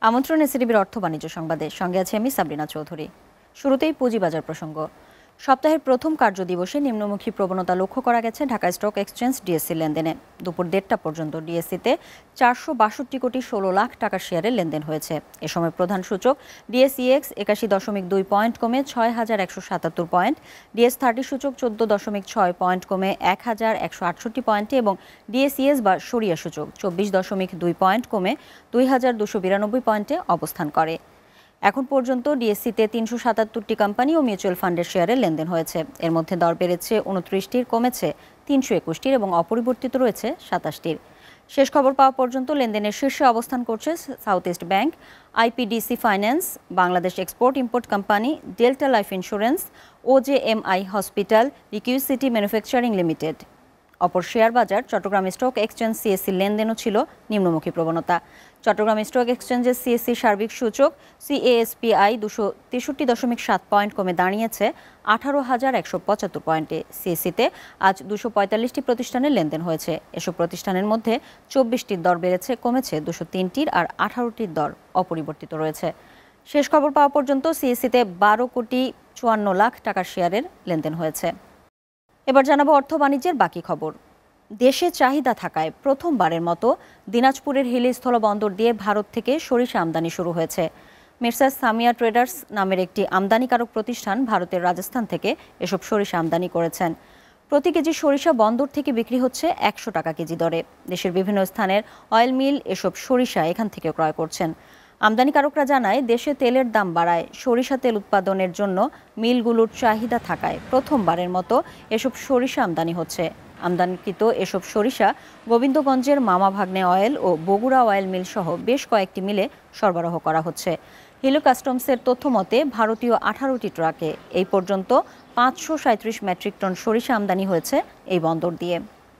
আমন্ত্রণ এসএটিভির অর্থ বাণিজ্য সংবাদে, সঙ্গে আছে আমি সাবরিনা চৌধুরী। শুরুতেই পুঁজিবাজার প্রসঙ্গ। সপ্তাহের প্রথম কার্যদিবসে নিম্নমুখী প্রবণতা লক্ষ্য করা গেছে ঢাকা স্টক এক্সচেঞ্জ ডিএসসি লেনদেনে। দুপুর 1:30টা পর্যন্ত ডিএসসিতে 462 কোটি 16 লাখ টাকা শেয়ারের লেনদেন হয়েছে। এ সময় প্রধান সূচক ডিএসইএক্স 81.2 পয়েন্ট কমে 6177 পয়েন্ট, ডিএস30 সূচক 14.6 পয়েন্ট কমে 1168 পয়েন্টে এবং ডিএসইএস বা সরিয়া সূচক 24.2 পয়েন্ট কমে 2292 পয়েন্টে অবস্থান করে। এখন পর্যন্ত ডিএসসিতে 377টি কোম্পানি ও মিউচুয়াল ফান্ডের শেয়ারের লেনদেন হয়েছে। এর মধ্যে দর বেড়েছে 29টির, কমেছে 321টির এবং অপরিবর্তিত রয়েছে 27টির। শেষ খবর পাওয়া পর্যন্ত লেনদেনের শীর্ষে অবস্থান করছে south east bank, IPDC finance, Bangladesh export import company, Delta life insurance, OJMI hospital, রিকিউসিটি ম্যানুফ্যাকচারিং লিমিটেড। অপর শেয়ার বাজার চট্টগ্রাম স্টক এক্সচেঞ্জ সিএসসি লেনদেনও ছিল নিম্নমুখী প্রবণতা। চট্টগ্রাম স্টক এক্সচেঞ্জের সিএসসি সার্বিক সূচক সিএএসপিআই 263.7 পয়েন্ট কমে দাঁড়িয়েছে 18,175 পয়েন্টে। সিএসসিতে আজ 245টি প্রতিষ্ঠানের লেনদেন হয়েছে। এসব প্রতিষ্ঠানের মধ্যে 24টির দর বেড়েছে, কমেছে 203টির, আর 18টির দর অপরিবর্তিত রয়েছে। শেষ খবর পাওয়া পর্যন্ত সিএসসিতে 12 কোটি 54 লাখ টাকার শেয়ারের লেনদেন হয়েছে। এবার জানাবো অর্থ বাণিজ্যের বাকি খবর। দেশে চাহিদা থাকায় প্রথমবারের মতো দিনাজপুরের হিলি স্থলবন্দর দিয়ে ভারত থেকে সরিষা আমদানি শুরু হয়েছে। মির্সাস সামিয়া ট্রেডার্স নামের একটি আমদানিকারক প্রতিষ্ঠান ভারতের রাজস্থান থেকে এসব সরিষা আমদানি করেছেন। প্রতি কেজি সরিষা বন্দর থেকে বিক্রি হচ্ছে 100 টাকা কেজি দরে। দেশের বিভিন্ন স্থানের অয়েল মিল এসব সরিষা এখান থেকে ক্রয় করছেন। আমদানিকারকরা জানায়, দেশে তেলের দাম বাড়ায় সরিষা তেল উৎপাদনের জন্য মিলগুলোর চাহিদা থাকায় প্রথমবারের মতো এসব সরিষা আমদানি হচ্ছে। আমদানিকৃত এসব সরিষা গোবিন্দগঞ্জের মামা ভাগ্নে অয়েল ও বগুড়া অয়েল মিল সহ বেশ কয়েকটি মিলে সরবরাহ করা হচ্ছে। হিলো কাস্টমসের তথ্য মতে ভারতীয় 18টি ট্রাকে এই পর্যন্ত 537 মেট্রিক টন সরিষা আমদানি হয়েছে এই বন্দর দিয়ে।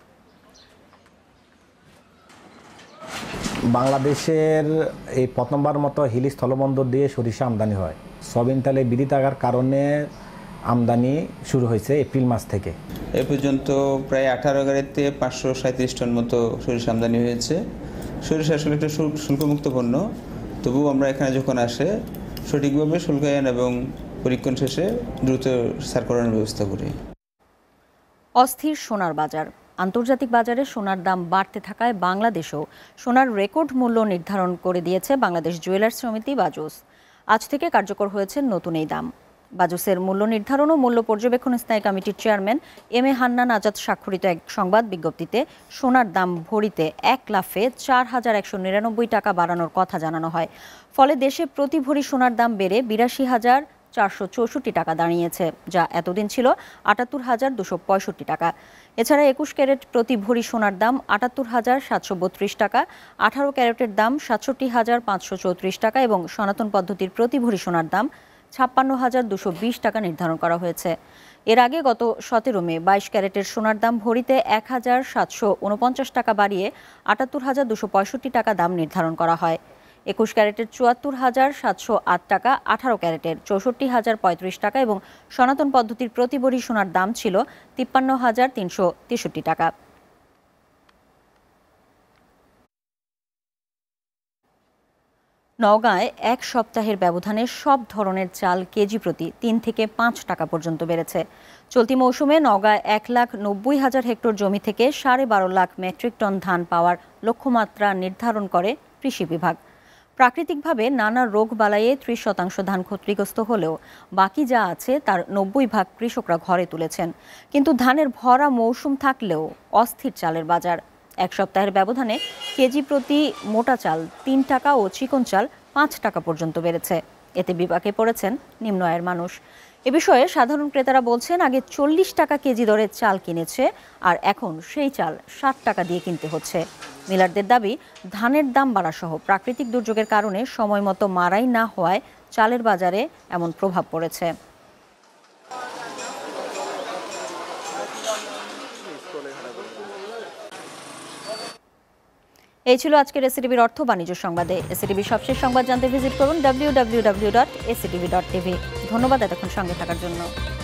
বাংলাদেশের এই প্রথমবার মতো হিলি স্থলবন্দর দিয়ে সরিষা আমদানি হয়। সয়াবিন তেলে বিধি থাকার কারণে আমদানি শুরু হয়েছে এপ্রিল মাস থেকে। এ পর্যন্ত প্রায় 18 গাড়িতে 537 টন মতো সরিষা আমদানি হয়েছে। সরিষা আসলে একটা শুল্কমুক্ত পণ্য, তবুও আমরা এখানে যখন আসে সঠিকভাবে শুল্কায়ন এবং পরীক্ষণ শেষে দ্রুত সার করানোর ব্যবস্থা করি। অস্থির সোনার বাজার। আন্তর্জাতিক বাজারে সোনার দাম বাড়তে থাকায় বাংলাদেশেও সোনার রেকর্ড মূল্য নির্ধারণ করে দিয়েছে বাংলাদেশ জুয়েলার্স সমিতি বাজুস। আজ থেকে কার্যকর হয়েছে নতুন এই দাম। বাজুসের মূল্য নির্ধারণ ও মূল্য পর্যবেক্ষণ স্থায়ী কমিটির chairman M A Hannan Azad স্বাক্ষরিত এক সংবাদ বিজ্ঞপ্তিতে সোনার দাম ভরিতে 1 লাফে 4,199 টাকা বাড়ানোর কথা জানানো হয়। ফলে দেশে প্রতি ভরি সোনার দাম বেড়ে 82,464 টাকা দাঁড়িয়েছে, যা এতদিন ছিল 78,265 টাকা। এছাড়া 21 ক্যারেট প্রতি ভরি সোনার দাম 78,732 টাকা, 18 ক্যারেটের দাম 67,534 টাকা এবং সনাতন পদ্ধতির প্রতি ভরি সোনার দাম 56,220 টাকা নির্ধারণ করা হয়েছে। এর আগে গত 17 মে 22 ক্যারেটের সোনার দাম ভরিতে 1,749 টাকা বাড়িয়ে 78,265 টাকা দাম নির্ধারণ করা হয়। 21 ক্যারেটের 74,708 টাকা, 18 ক্যারেটের 64,035 টাকা এবং সনাতন পদ্ধতির প্রতি ভরি সোনার দাম ছিল 53,363 টাকা। নওগাঁয় এক সপ্তাহের ব্যবধানে সব ধরনের চাল কেজি প্রতি 3 থেকে 5 টাকা পর্যন্ত বেড়েছে। চলতি মৌসুমে নওগাঁয় 1,90,000 হেক্টর জমি থেকে 12.5 লাখ মেট্রিক টন ধান পাওয়ার লক্ষ্যমাত্রা নির্ধারণ করে কৃষি বিভাগ। প্রাকৃতিকভাবে নানা রোগ বালাইয়ে 30% ধান ক্ষতিগ্রস্ত হলেও বাকি যা আছে তার 90% কৃষকরা ঘরে তুলেছেন। কিন্তু ধানের ভরা মৌসুম থাকলেও অস্থির চালের বাজার। এক সপ্তাহের ব্যবধানে কেজি প্রতি মোটা চাল 3 টাকা ও চিকন চাল 5 টাকা পর্যন্ত বেড়েছে। এতে বিপাকে পড়েছেন নিম্ন আয়ের মানুষ। এ বিষয়ে সাধারণ ক্রেতারা বলছেন, আগে 40 টাকা কেজি দরে চাল কিনেছে, আর এখন সেই চাল 60 টাকা দিয়ে কিনতে হচ্ছে। মিলারদের দাবি, ধানের দাম বাড়া সহ প্রাকৃতিক দুর্যোগের কারণে সময় মতো মারাই না হওয়ায় চালের বাজারে এমন প্রভাব পড়েছে। এই ছিল আজকের এসএটিভির অর্থ বাণিজ্য সংবাদে। এসএটিভির সবশেষ সংবাদ জানতে ভিজিট করুন www.sctv.tv। ধন্যবাদ এতক্ষণ সঙ্গে থাকার জন্য।